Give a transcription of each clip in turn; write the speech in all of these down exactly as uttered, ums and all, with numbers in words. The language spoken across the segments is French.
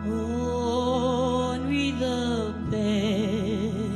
Ô nuit de paix,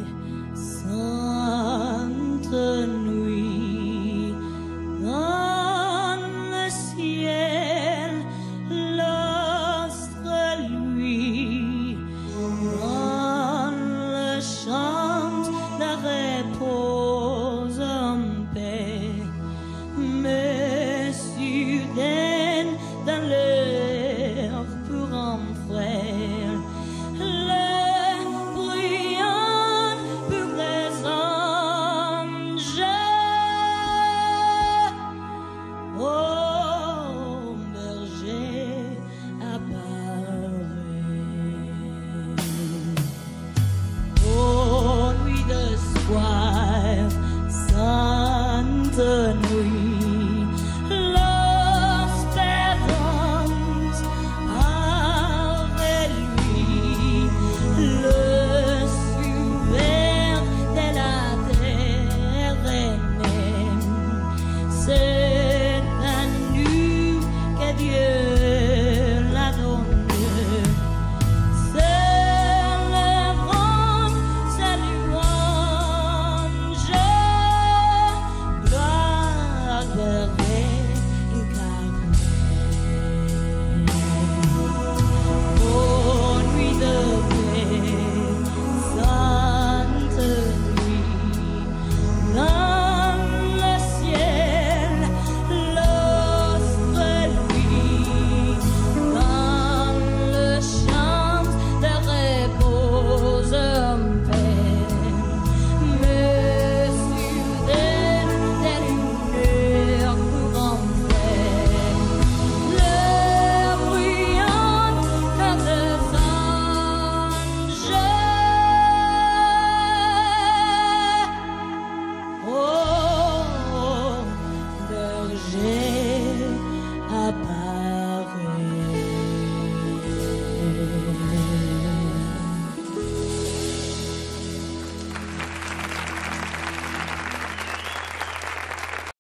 sainte nuit, dans le ciel, l'astre lui, dans le chant de repose en paix, mais soudain dans l'air pour un frère, le bruyant pour les anges. Oh, berger apparaît. Oh, nuit de soir, sainte nuit, l'espérance avec lui, le souverain de la terre même. C'est à nous que Dieu l'a donné. Célébrons sa louange, gloire verrée incarnée. Oh, nuit de paix, sainte nuit, dans le ciel, l'astre lui, dans le chant de repose en paix, mais soudain des lumières pour en faire, le bruyant comme des anges. Oh, berger apparaît.